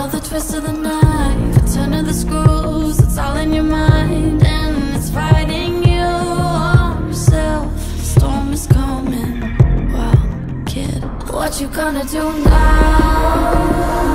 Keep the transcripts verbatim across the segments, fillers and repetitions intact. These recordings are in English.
Follow the twist of the knife, turn of the screws, it's all in your mind, and it's fighting you on yourself. The storm is coming. Well, kid, what you gonna do now?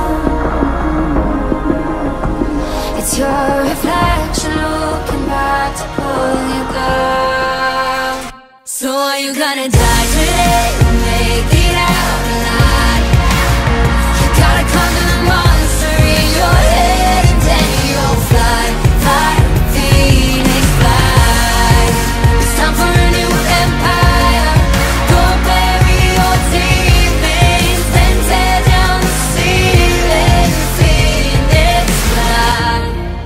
It's your reflection looking back to pull you down. So are you gonna die today or make it out alive? You gotta conquer the monster in your head, and then you'll fly, fly, phoenix fly. It's time for a new empire. Go bury your demons, then tear down the ceiling, phoenix fly.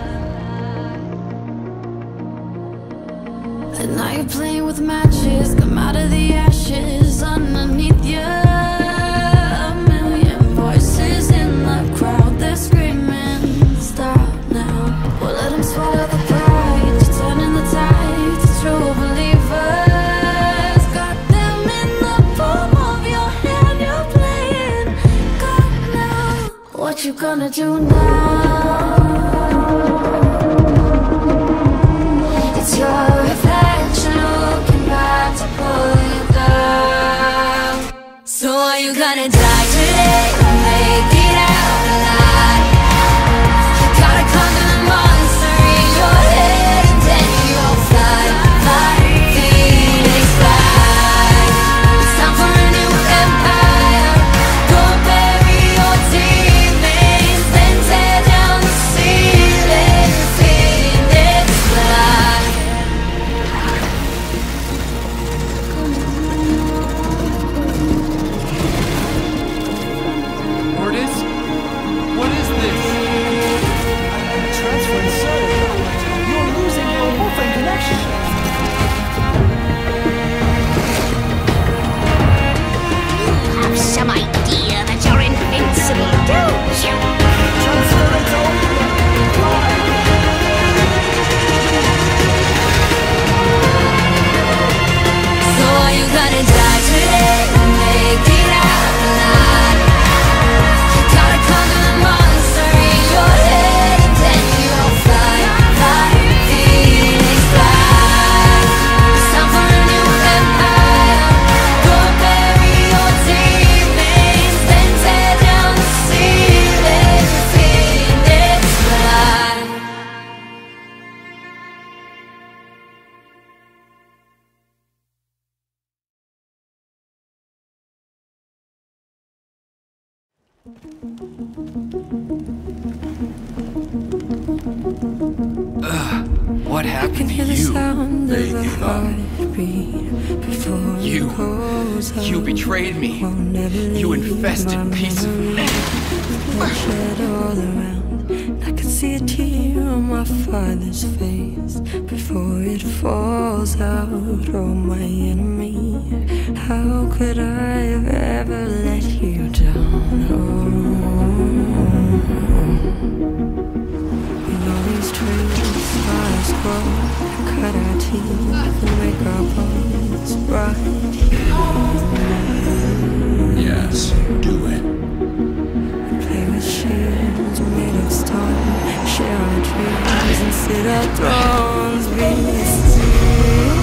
And now you're playing with matches, come out of the ashes underneath you. A million voices in the crowd, they're screaming, stop now. Well, let them swallow the pride, you're turning the tide to true believers. Got them in the palm of your hand, you're playing God now. What you gonna do now? It's your reflection looking back to pull you down. So are you gonna die today or make it out alive? You gotta conquer the monster in your head, and then you'll fly, fly, phoenix fly. It's time for a new empire. Go bury your demons, then tear down the ceiling, phoenix fly. Mortis? What is this? Transferring soul. You're losing your Wolfen connection. You have some idea that you're invincible, don't you? Transferring soul. So are you gonna die today or make it out alive? You gotta conquer the monster in your head, and then you'll fly, fly, phoenix fly. It's time for a new empire. Go bury your demons, then tear down the ceiling, phoenix fly. What happened to Hear the you? sound They of a gave up. heartbeat before You. it goes You out. betrayed me. Won't never You leave infested my piece of memory. Bloodshed all around. I can see a tear on my father's face before it falls out. Oh, my enemy, how could I have ever let you down? Oh, in all these trees, stars grow, cut our teeth and make our bones bright. Yes, do it. Play with shields made of stone, share our dreams and sit our thrones. Be still,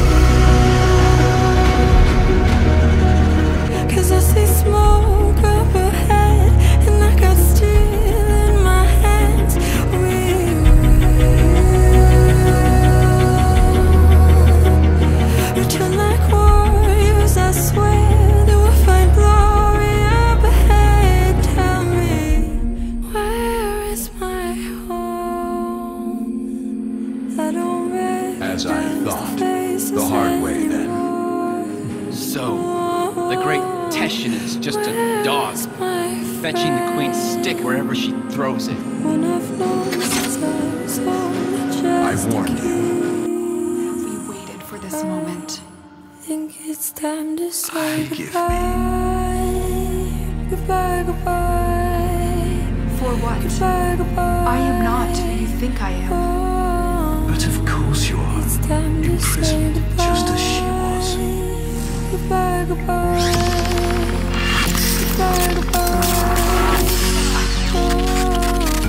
'cause I see smoke up ahead, and I got steel in my hands. We will return like warriors, I swear that we'll find glory up ahead. Tell me, where is my home? I don't As I recognize thought. faces The hard way, then. anymore. So, the great Teshin is just a dog, Where's my fetching the queen's stick wherever she throws it. When I've lost so much I warned you. We waited for this moment. think it's time to say Give goodbye. Goodbye, goodbye. For what? Goodbye, goodbye. I am not who you think I am. Oh, But of course you are. it's time to say Imprisoned goodbye. just as she was. Goodbye, goodbye. Goodbye, goodbye. Oh.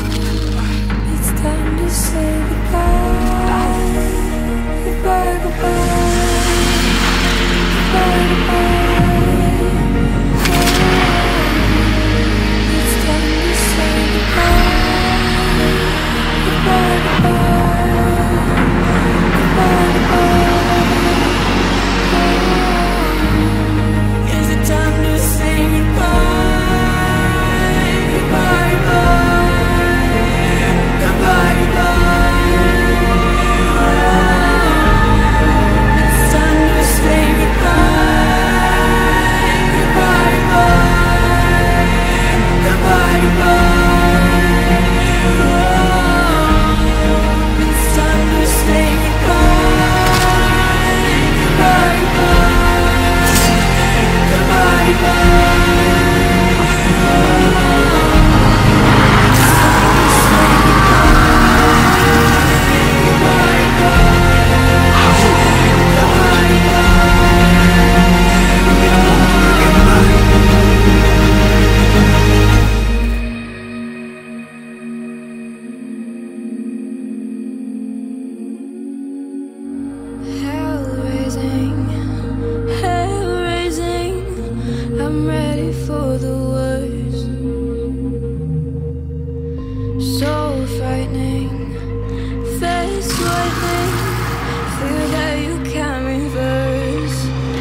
this one thing, feel that you can't reverse.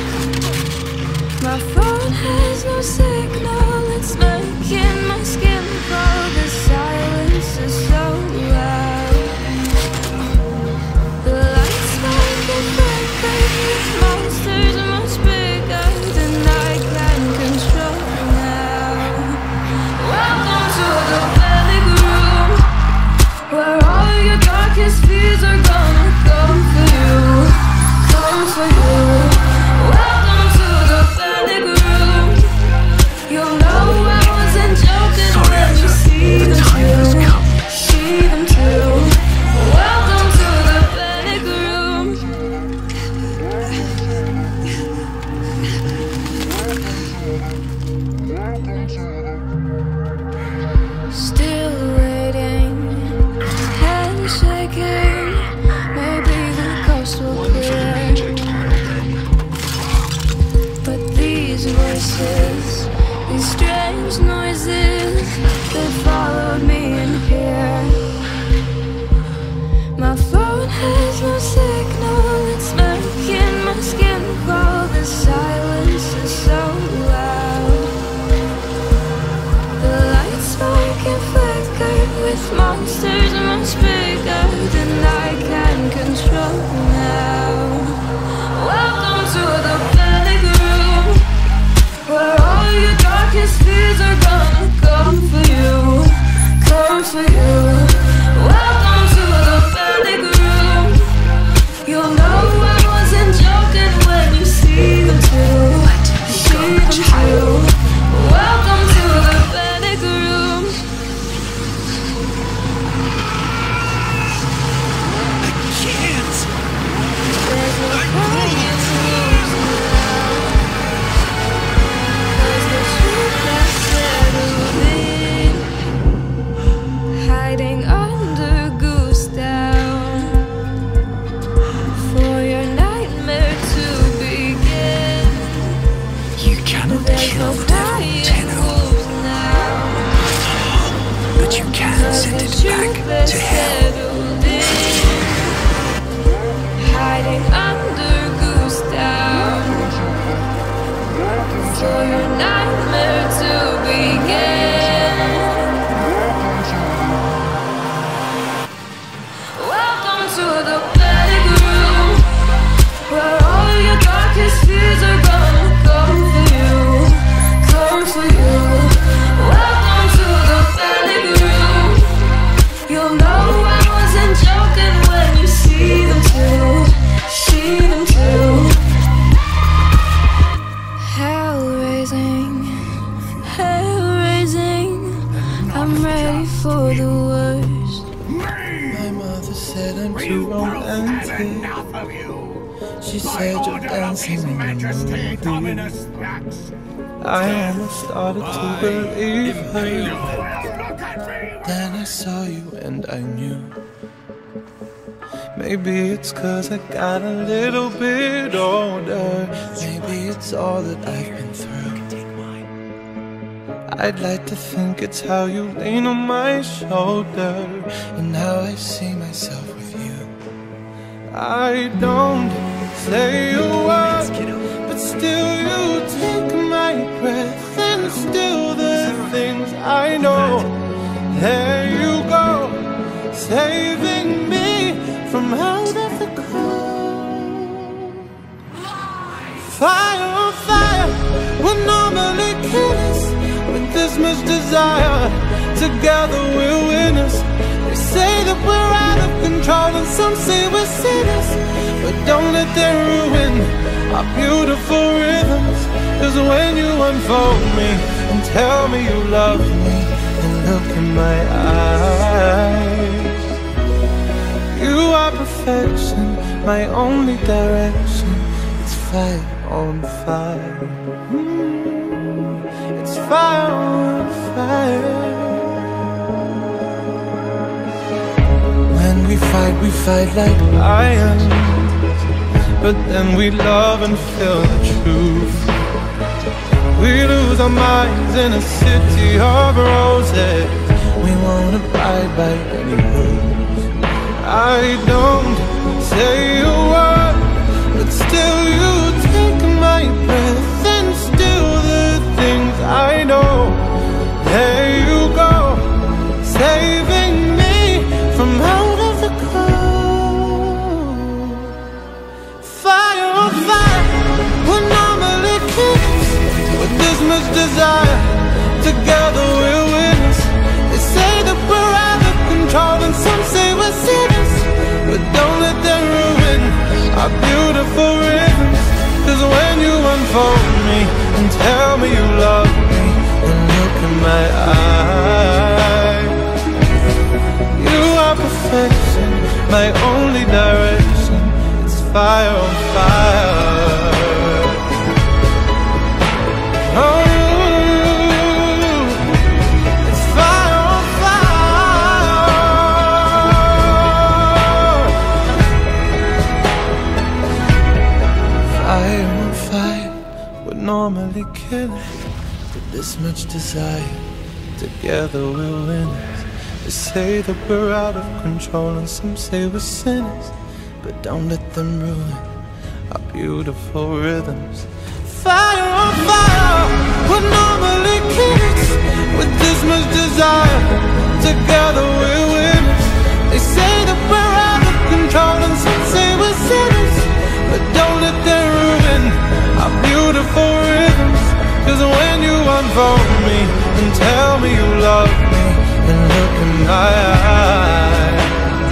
My phone has no signal, it's making my skin crawl. The silence is so loud. The lights make it flicker with monsters much bigger than I can control now. Welcome to the panic room, where all your darkest fears are gonna come for you, come for you. Welcome to the panic room. You'll know I wasn't joking when you see them too, see them too. Welcome to the panic room. Still waiting, hand shaking. Maybe the coast will clear, but these voices, these strange noises, they followed me in here. My phone has no signal, it's making my skin crawl. The silence is so loud. The lights spark and flicker with monsters much bigger than I can control now. Welcome to the panic room, where all your darkest fears are gonna come for you, come for you. Welcome to the panic room. You'll know I wasn't joking when you see them too, see them too. Welcome to the panic room. There's no point in losing now, 'cause the truth has settled in, hiding under goose down, for your nightmare to begin. You cannot There's kill no the devil, crying Tenno, wolves now, but you can 'cause send the it truth back has to hell. settled in, hiding under goose down, for your nightmare to begin. Welcome to the panic room, where all your darkest fears are gonna come for you, come for you. Welcome to the panic room. You'll know I wasn't joking when you see them too, see them too. Hell raising, hell raising. I'm ready for the worst. My mother said I'm too romantic. She said you're dancing in the movie. I almost started to believe her. Then I saw you and I knew. Maybe it's 'cause I got a little bit older. Maybe it's all that I've been through. I'd like to think it's how you lean on my shoulder, and how I see myself with you. I don't say a word, but still you take my breath, and still the things I know. There you go, saving me from out of the cold. Fire on fire, we're normally killers with this much desire. Together we're winners. They say that we're out of control, and some say we're sinners, but don't let them ruin our beautiful rhythms. 'Cause when you unfold me and tell me you love me, and look in my eyes, you are perfection, my only direction. It's fire on fire. Mm, it's fire on fire. When we fight, we fight like lions, but then we love and feel the truth. We lose our minds in a city of roses. We won't abide by any rules. I don't say a word, but still you take my breath and still the things I know. There you go, saving me from out of the cold. Fire on fire, we're normally kids with this much desire. Together we're winners. They say that we're out of control and some say we're sinners, but don't let them ruin our beautiful rhythms. Cause when you unfold me and tell me you love me and look in my eyes, you are perfection, my only direction. It's fire on fire. Oh, it's fire on fire. Fire on fire, we're normally killers with this much desire. Together we're winners. They say that we're out of control and some say we're sinners, but don't let them ruin our beautiful rhythms. Fire on fire, we're normally kids with this much desire. Together we're winners. They say that we're out of control and some say we're sinners, but don't let them ruin our beautiful rhythms. Cause when you unfold me and tell me you love me and look in my eyes,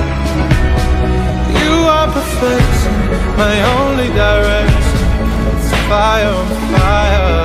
you are perfection, my only direction. It's fire on fire.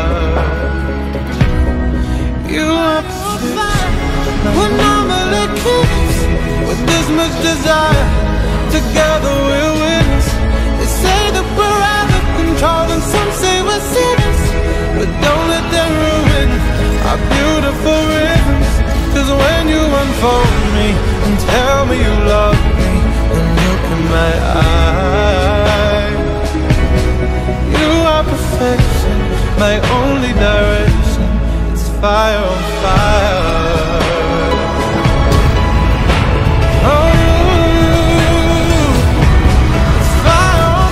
You are perfection, we're normally kids with this much desire. Together we're winners. They say that we're out of control and some say we're sinners, but don't let them ruin our beautiful rhythms. Cause when you unfold me and tell me you love me and look in my eyes, you are perfection, my only direction. It's fire on fire. Oh, it's fire on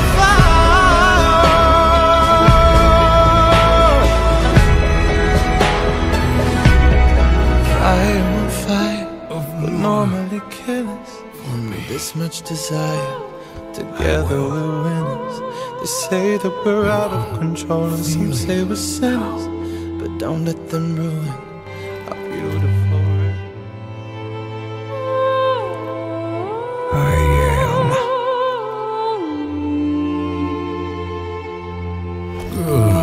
fire. Fire on fire, we're normally killers with this much desire. Together we're winners. They say that we're out of control and some say we're sinners, but don't let them ruin our beautiful rhythm. I am good.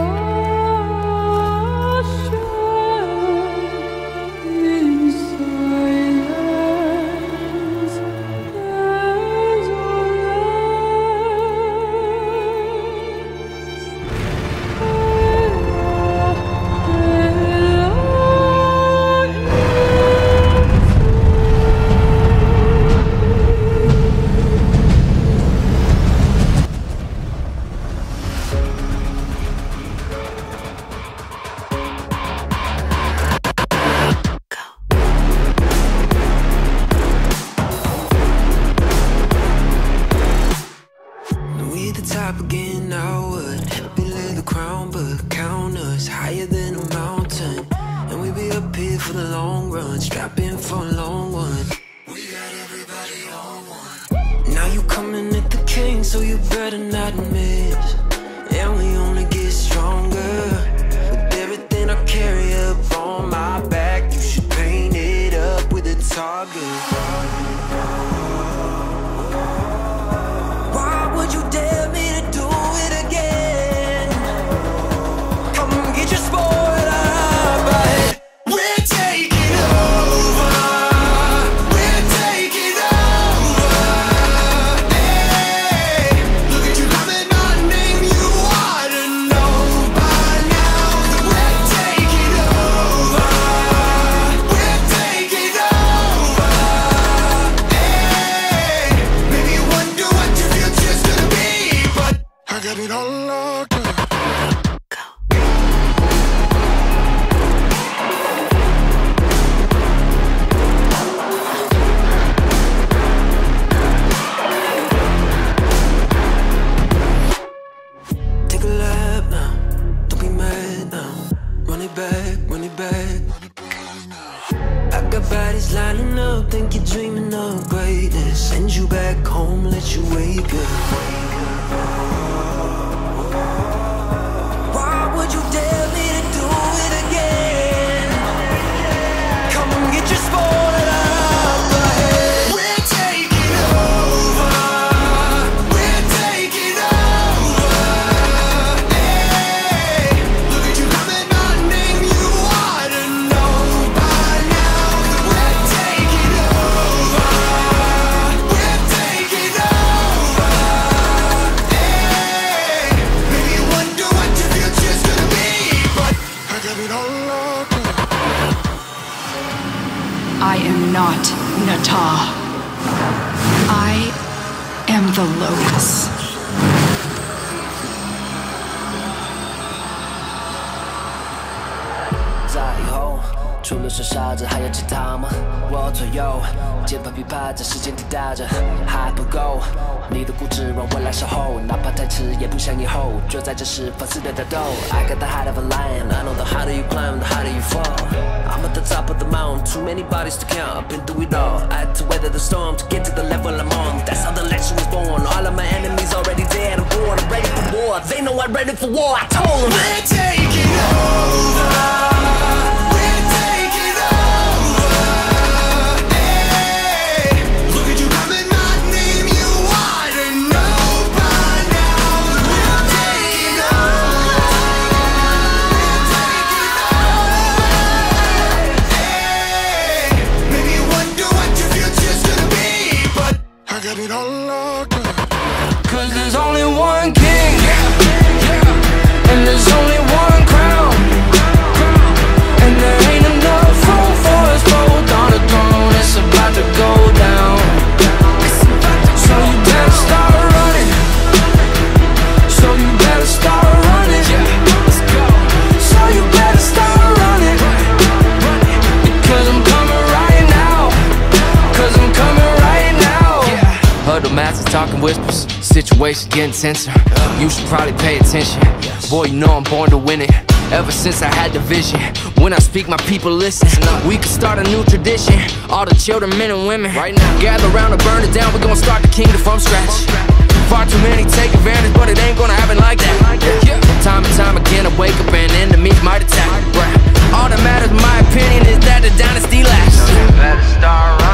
Again, I would be lay the crown, but count us higher than a mountain, and we be up here for the long run, strapping for a long one. We got everybody on one. Now you coming at the king, so you better not miss. And we only get stronger with everything I carry up on my back. You should paint it up with a target. Why would you dare me? Everybody's lining up, think you're dreaming of greatness. Send you back home, let you wake up. Why would you dare me to do it again? Come on, get your spoiler up ahead. We're taking over. We're taking over. Hey, look at you coming, my name you ought to know by now. We're taking over. We're taking over. Hey, maybe you wonder what your future's gonna be, but I got it all locked up. I am not Nata. I am the Lotus. 在以后，除了说傻子，还有其他吗？我左右，键盘琵琶在时间滴答着，还不够。你的固执让我来守候，哪怕太迟也不想以后。就在这时放肆的打斗。I got the heart of a lion, I know the harder you climb, the harder you fall. I'm at the top of the mountain, too many bodies to count. I've been through it all. I had to weather the storm to get to the level I'm on. That's how the legend was born. All of my enemies already dead. I'm bored, I'm ready for war. They know I'm ready for war. I told them we're taking over. We're taking over. Hey, look at you coming, my name you ought to know by now. We're taking over. We're taking over. Hey, maybe you wonder what your future's gonna be, but I got it all locked up. 'Cause there's only one king, and there's only one crown, and there ain't enough room for us both on the throne. It's about to go down, so you better start running. So you better start running. So you better start running. Because I'm coming right now. Cause I'm coming right now. Heard the masters talking whispers. Situation getting tenser. You should probably pay attention. Boy, you know I'm born to win it. Ever since I had the vision, when I speak, my people listen. We can start a new tradition. All the children, men and women, right now, gather around to burn it down. We're gonna start the kingdom from scratch. Far too many take advantage, but it ain't gonna happen like that. Yeah. Time and time again, I wake up and enemies might attack. All that matters, in my opinion, is that the dynasty lasts. You better start running.